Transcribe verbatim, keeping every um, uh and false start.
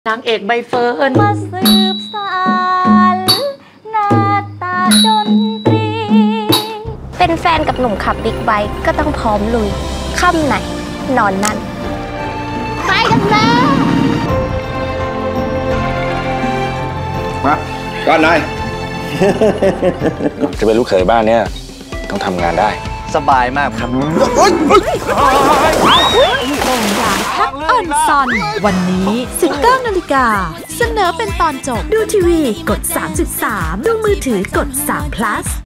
นางเอกใบเฟิร์นมาสืบสานหน้าตาดนตรีเป็นแฟนกับหนุ่มขับบิ๊กไบค์ก็ต้องพร้อมลุยค่ำไหนนอนนั่นไปกันเลยมาก่อนนายจะเป็นลูกเขยบ้านเนี้ยต้องทำงานได้สบายมากครับองหยาทักออนซอนวันนี้ สิบเก้านาฬิกาเสนอเป็นตอนจบดูทีวีกดสามสิบสามดูมือถือกดสาม plus